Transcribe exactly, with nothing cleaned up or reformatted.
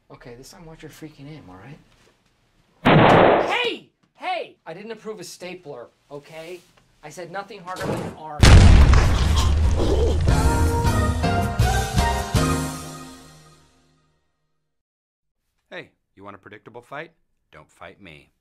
Okay, this time watch your freaking aim, all right? Hey! Hey! I didn't approve a stapler, okay? I said nothing harder than an R. Hey, you want a predictable fight? Don't fight me.